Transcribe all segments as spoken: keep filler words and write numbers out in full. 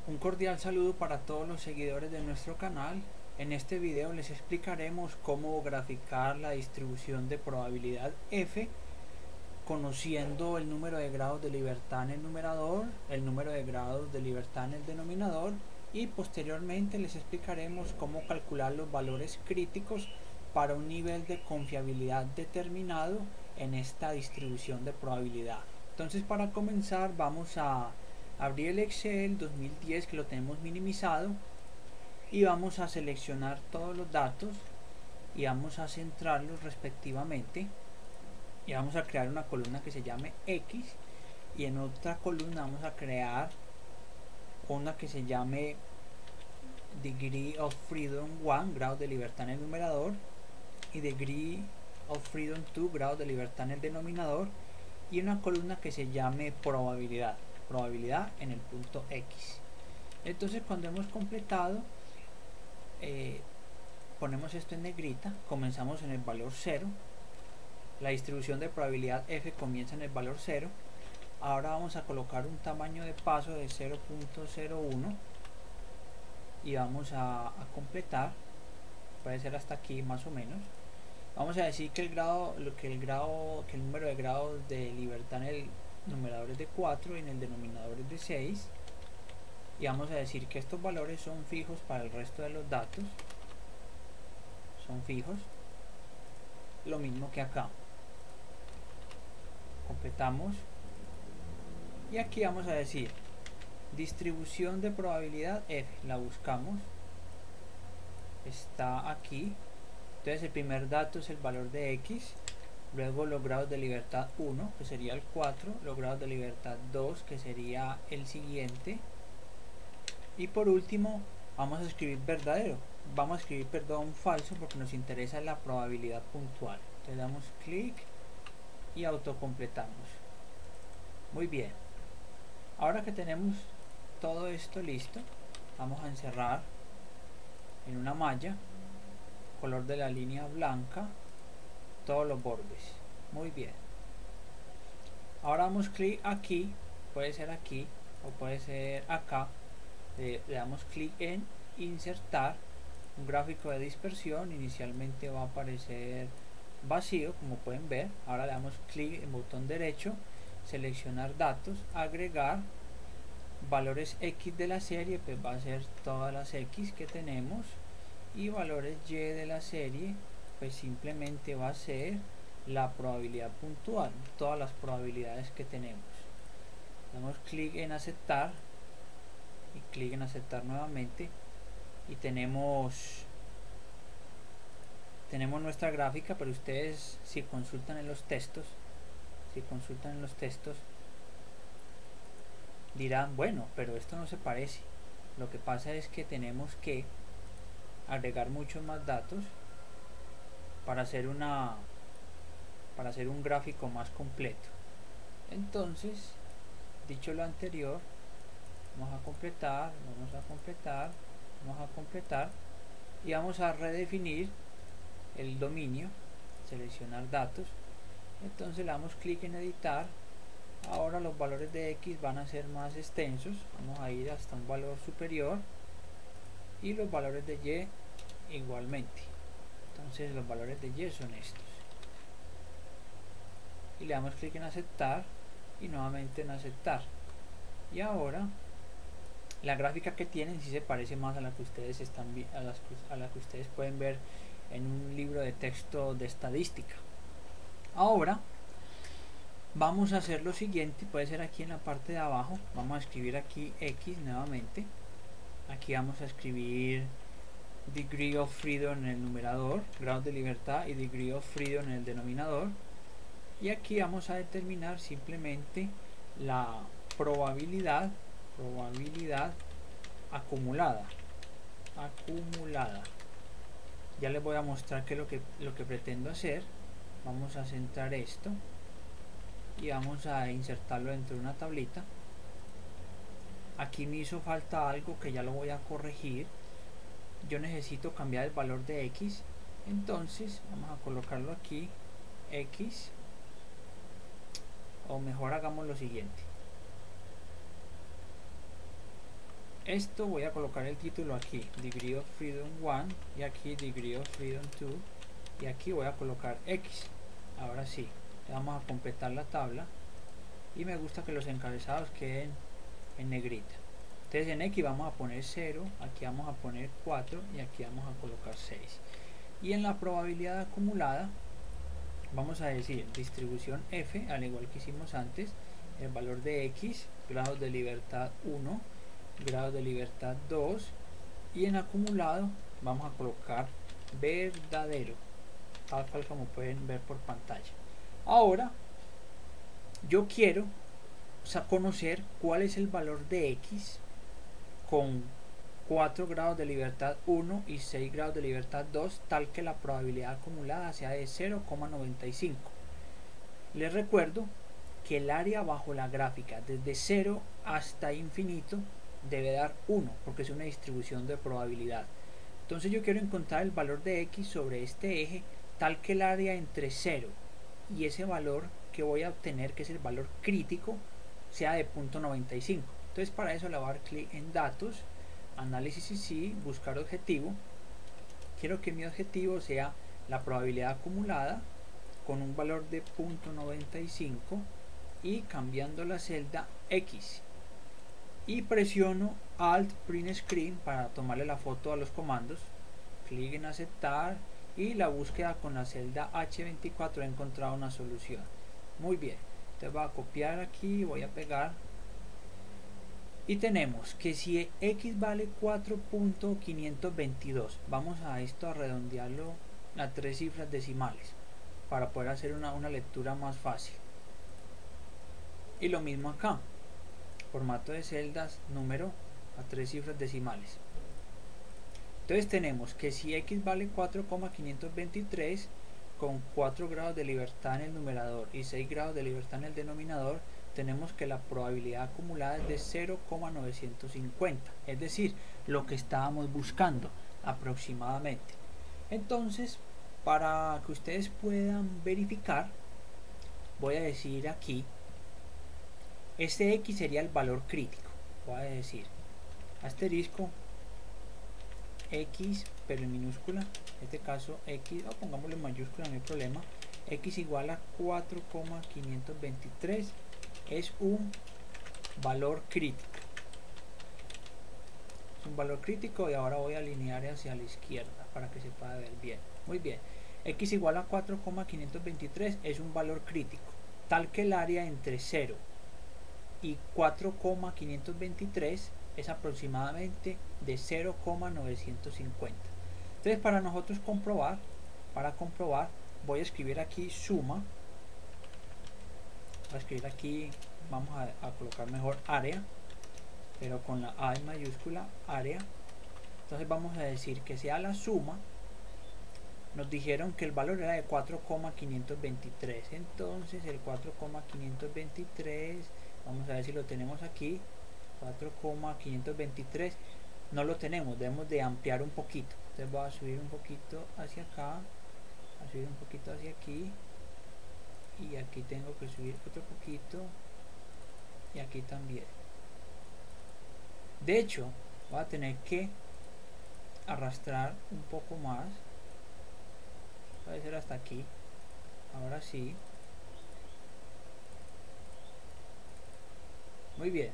Un cordial saludo para todos los seguidores de nuestro canal. En este video les explicaremos cómo graficar la distribución de probabilidad F conociendo el número de grados de libertad en el numerador, el número de grados de libertad en el denominador, y posteriormente les explicaremos cómo calcular los valores críticos para un nivel de confiabilidad determinado en esta distribución de probabilidad. Entonces, para comenzar vamos a abrir el Excel dos mil diez, que lo tenemos minimizado, y vamos a seleccionar todos los datos y vamos a centrarlos respectivamente, y vamos a crear una columna que se llame X, y en otra columna vamos a crear una que se llame Degree of Freedom uno, grados de libertad en el numerador, y Degree of Freedom dos, grados de libertad en el denominador, y una columna que se llame probabilidad, probabilidad en el punto X. Entonces, cuando hemos completado, eh, ponemos esto en negrita, comenzamos en el valor cero, la distribución de probabilidad F comienza en el valor cero. Ahora vamos a colocar un tamaño de paso de cero punto cero uno y vamos a, a completar, puede ser hasta aquí más o menos. Vamos a decir que el grado, lo que el grado, que el número de grados de libertad en el numerador es de cuatro y en el denominador es de seis, y vamos a decir que estos valores son fijos para el resto de los datos, son fijos, lo mismo que acá. Completamos y aquí vamos a decir distribución de probabilidad F, la buscamos, está aquí. Entonces el primer dato es el valor de X, luego los grados de libertad uno, que sería el cuatro, los grados de libertad dos, que sería el siguiente, y por último vamos a escribir verdadero, vamos a escribir perdón falso porque nos interesa la probabilidad puntual. Le damos clic y autocompletamos. Muy bien, ahora que tenemos todo esto listo, vamos a encerrar en una malla, color de la línea blanca, todos los bordes. Muy bien, ahora damos clic aquí, puede ser aquí o puede ser acá, le, le damos clic en insertar un gráfico de dispersión. Inicialmente va a aparecer vacío, como pueden ver. Ahora le damos clic en botón derecho, seleccionar datos, agregar valores X de la serie, pues va a ser todas las X que tenemos, y valores Y de la serie, pues simplemente va a ser la probabilidad puntual, todas las probabilidades que tenemos. Damos clic en aceptar y clic en aceptar nuevamente, y tenemos tenemos nuestra gráfica. Pero ustedes, si consultan en los textos si consultan en los textos dirán, bueno, pero esto no se parece. Lo que pasa es que tenemos que agregar muchos más datos para hacer una para hacer un gráfico más completo. Entonces, dicho lo anterior, vamos a completar, vamos a completar, vamos a completar y vamos a redefinir el dominio, seleccionar datos. Entonces le damos clic en editar. Ahora los valores de X van a ser más extensos, vamos a ir hasta un valor superior, y los valores de Y igualmente. Entonces los valores de Y son estos, y le damos clic en aceptar y nuevamente en aceptar. Y ahora la gráfica que tienen sí se parece más a la que ustedes están a, las, a la que ustedes pueden ver en un libro de texto de estadística. Ahora vamos a hacer lo siguiente, puede ser aquí en la parte de abajo, vamos a escribir aquí X nuevamente, aquí vamos a escribir Degree of Freedom en el numerador, grados de libertad, y Degree of Freedom en el denominador, y aquí vamos a determinar simplemente la probabilidad probabilidad acumulada acumulada. Ya les voy a mostrar qué es lo que, lo que pretendo hacer. Vamos a centrar esto y vamos a insertarlo dentro de una tablita. Aquí me hizo falta algo que ya lo voy a corregir. Yo necesito cambiar el valor de X, entonces vamos a colocarlo aquí, X, o mejor hagamos lo siguiente. esto voy a colocar el título aquí, Degree of Freedom uno, y aquí Degree of Freedom dos, y aquí voy a colocar X. Ahora sí, vamos a completar la tabla, y me gusta que los encabezados queden en negrita. Entonces en X vamos a poner cero, aquí vamos a poner cuatro y aquí vamos a colocar seis. Y en la probabilidad acumulada vamos a decir distribución F, al igual que hicimos antes, el valor de X, grados de libertad uno, grados de libertad dos, y en acumulado vamos a colocar verdadero, tal cual como pueden ver por pantalla. Ahora yo quiero, o sea, conocer cuál es el valor de X con cuatro grados de libertad uno y seis grados de libertad dos, tal que la probabilidad acumulada sea de cero coma noventa y cinco. Les recuerdo que el área bajo la gráfica desde cero hasta infinito debe dar uno, porque es una distribución de probabilidad. Entonces yo quiero encontrar el valor de X sobre este eje, tal que el área entre cero y ese valor que voy a obtener, que es el valor crítico, sea de punto noventa y cinco. Entonces para eso le voy a dar clic en datos, análisis y sí, buscar objetivo. Quiero que mi objetivo sea la probabilidad acumulada con un valor de punto noventa y cinco y cambiando la celda X, y presiono Alt Print Screen para tomarle la foto a los comandos. Clic en aceptar y la búsqueda con la celda H veinticuatro ha encontrado una solución. Muy bien, entonces voy a copiar aquí, voy a pegar y tenemos que si X vale cuatro punto quinientos veintidós, vamos a esto a redondearlo a tres cifras decimales para poder hacer una, una lectura más fácil. Y lo mismo acá, formato de celdas, número a tres cifras decimales. Entonces tenemos que si X vale cuatro coma quinientos veintitrés, con cuatro grados de libertad en el numerador y seis grados de libertad en el denominador, tenemos que la probabilidad acumulada es de cero coma novecientos cincuenta, es decir, lo que estábamos buscando aproximadamente. Entonces, para que ustedes puedan verificar, voy a decir aquí, este X sería el valor crítico. Voy a decir asterisco X, pero en minúscula, en este caso X, o pongámoslo en mayúscula, no hay problema. X igual a cuatro coma quinientos veintitrés es un valor crítico. Es un valor crítico, y ahora voy a alinear hacia la izquierda para que se pueda ver bien. Muy bien. X igual a cuatro coma quinientos veintitrés es un valor crítico, tal que el área entre cero y cuatro coma quinientos veintitrés es aproximadamente de cero coma novecientos cincuenta. Entonces para nosotros comprobar, para comprobar voy a escribir aquí suma, voy a escribir aquí, vamos a, a colocar mejor área, pero con la A en mayúscula, área. Entonces vamos a decir que sea la suma, nos dijeron que el valor era de cuatro coma quinientos veintitrés, entonces el cuatro coma quinientos veintitrés, vamos a ver si lo tenemos aquí, cuatro coma quinientos veintitrés, no lo tenemos, debemos de ampliar un poquito. Entonces voy a subir un poquito hacia acá, a subir un poquito hacia aquí, y aquí tengo que subir otro poquito, y aquí también. De hecho, voy a tener que arrastrar un poco más, puede ser hasta aquí. Ahora sí. Muy bien.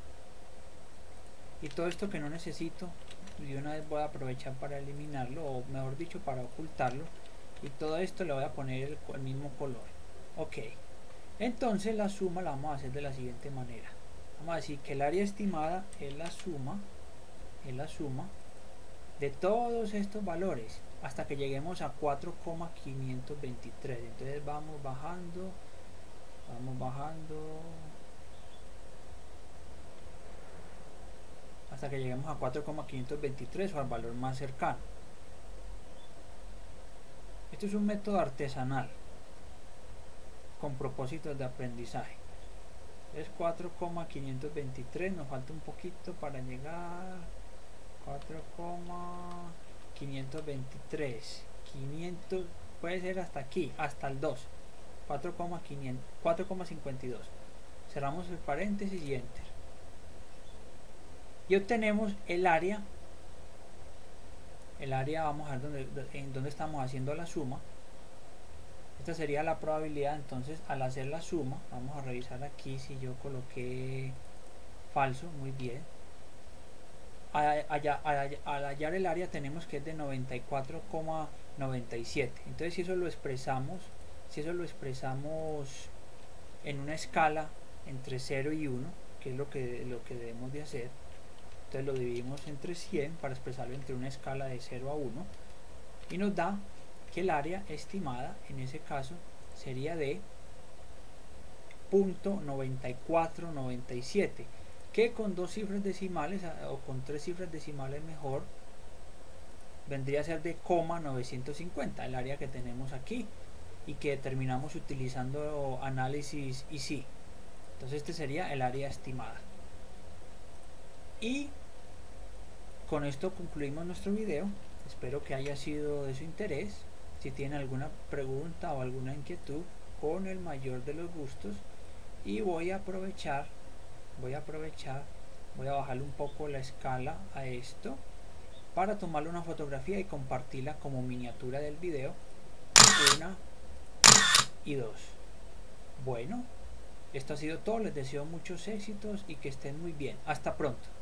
Y todo esto que no necesito, de una vez voy a aprovechar para eliminarlo, o mejor dicho para ocultarlo, y todo esto le voy a poner el, el mismo color. Ok, entonces la suma la vamos a hacer de la siguiente manera. Vamos a decir que el área estimada es la suma es la suma de todos estos valores hasta que lleguemos a cuatro coma quinientos veintitrés. Entonces vamos bajando, vamos bajando hasta que lleguemos a cuatro coma quinientos veintitrés o al valor más cercano. Esto es un método artesanal con propósitos de aprendizaje. Es cuatro coma quinientos veintitrés, nos falta un poquito para llegar. Cuatro coma quinientos veintitrés, quinientos, puede ser hasta aquí, hasta el dos, cuatro coma cincuenta y dos. Cerramos el paréntesis y enter. y obtenemos el área. El área, vamos a ver dónde, en dónde estamos haciendo la suma. Esta sería la probabilidad. Entonces, al hacer la suma, vamos a revisar aquí si yo coloqué falso. Muy bien. Al, al, al, al hallar el área tenemos que es de noventa y cuatro coma noventa y siete. Entonces, si eso lo expresamos, si eso lo expresamos en una escala entre cero y uno, que es lo que, lo que debemos de hacer, entonces lo dividimos entre cien para expresarlo entre una escala de cero a uno, y nos da que el área estimada en ese caso sería de punto noventa y cuatro noventa y siete, que con dos cifras decimales o con tres cifras decimales mejor vendría a ser de coma novecientos cincuenta, el área que tenemos aquí y que determinamos utilizando análisis I C I. Entonces este sería el área estimada. Y con esto concluimos nuestro video. Espero que haya sido de su interés. Si tienen alguna pregunta o alguna inquietud, con el mayor de los gustos. Y voy a aprovechar, voy a aprovechar, voy a bajarle un poco la escala a esto para tomarle una fotografía y compartirla como miniatura del video. Una y dos. Bueno, esto ha sido todo. Les deseo muchos éxitos y que estén muy bien. Hasta pronto.